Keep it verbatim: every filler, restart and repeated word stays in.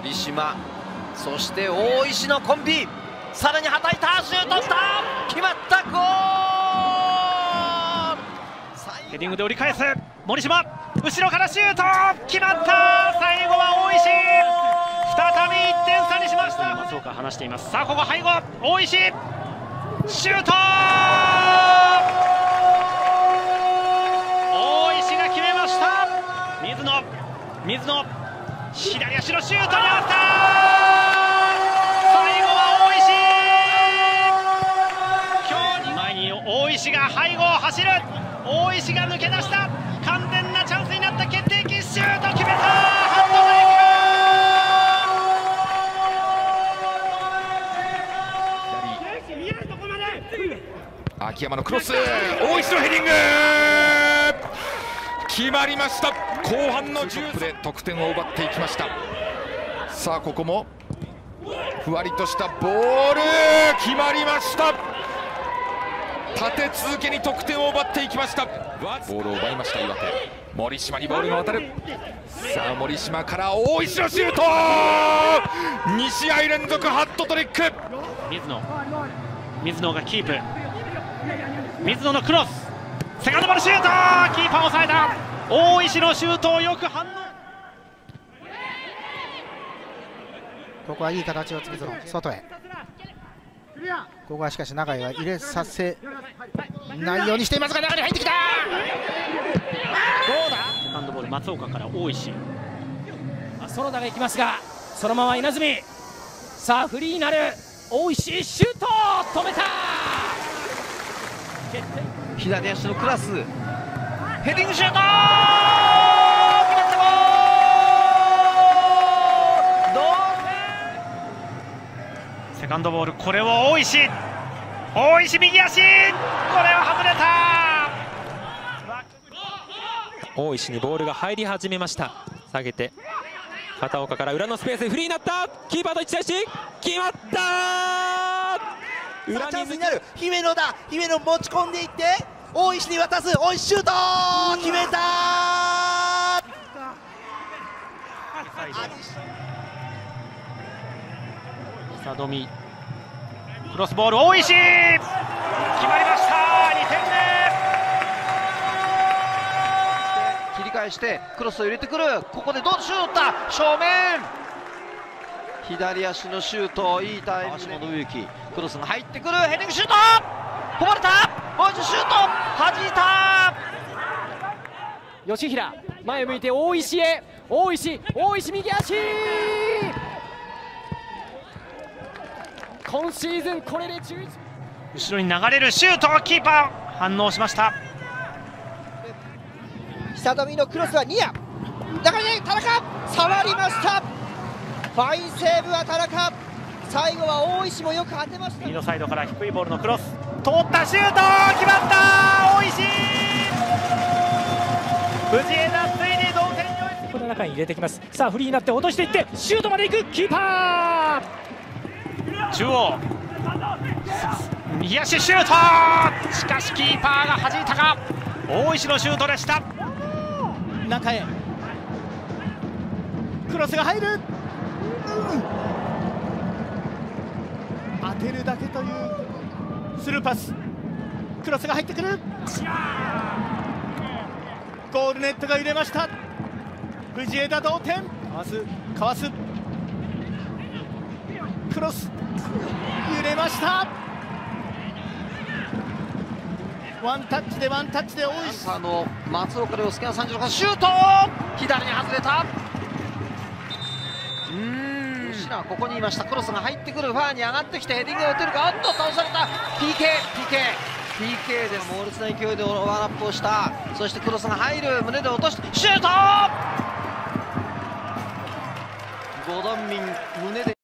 森島、そして大石のコンビ、さらにはたいた、シュートきた、決まった、ゴール。 ヘディングで折り返す森島、後ろからシュート決まった。最後は大石、再びいってん差にしました。松岡話しています。さあここ背後、大石シュート、大石が決めました。水野、水野左足のシュートに合わせた。最後は大石、今日に前に大石が背後を走る。大石が抜け出した。完全なチャンスになった決定機、シュート決めた。ハンドブレイク。秋山のクロス、大石のヘディング決まりました。後半のじゅうで得点を奪っていきました。さあここもふわりとしたボール決まりました。立て続けに得点を奪っていきました。ボールを奪いました岩手。森島にボールが渡る。さあ森島から大石のシュート、に試合連続ハットトリック。 水野、水野がキープ、水野のクロス、セカンドボールシュート、キーパーを抑えた。大石のシュートをよく反応。 ここはいい形をつけず外へ。ここはしかし中へは入れさせないようにしていますが、中に入ってきた。どうだ。 セカンドボール松岡から大石、 園田が行きますが、そのまま稲積。さあフリーになる大石、シュート止めた。 左足のクラス、ヘディングシュート、 セカンドボール、これを大石、大石右足、これは外れた。 大石にボールが入り始めました。下げて片岡から裏のスペースでフリーになった。キーパーと一対一、決まった。 裏チャンスになる。姫野だ。姫野持ち込んでいって大石に渡す。大石シュート決めた。 久富、クロスボール、大石決まりました。にてんめ。 切り返してクロスを入れてくる。ここでどうシュートだ、正面、左足のシュート、いいタイミングで信行、クロスが入ってくる、ヘディングシュート、こぼれた、大石シュート、弾いた。 吉平前向いて大石へ、大石、大石右足。今シーズンこれでじゅういち。 後ろに流れるシュート、キーパー反応しました。 久富のクロスはニア、中に田中触りました。ファインセーブは田中、最後は大石もよく当てました。 右のサイドから低いボールのクロス、通ったシュート決まった。大石、藤枝ついに同点に追いつき、 この中に入れてきます。さあフリーになって落としていってシュートまで行く。キーパー中央、右足シュート、しかしキーパーが弾いたか。大石のシュートでした。 中へクロスが入る、うん、当てるだけというスルーパス、クロスが入ってくる、ゴールネットが揺れました。藤枝同点、まずかわす、クロス揺れました。ワンタッチでワンタッチで大石の松岡亮介がさんじゅうろくシュート、左に外れた。うーん、吉田はここにいました。クロスが入ってくる、ファーに上がってきてヘディングを打てるか、おっと倒された。 ピーケー、ピーケー、ピーケー で猛烈な勢いでオーバーラップをした。そしてクロスが入る、胸で落としてシュート、ゴドンミン胸で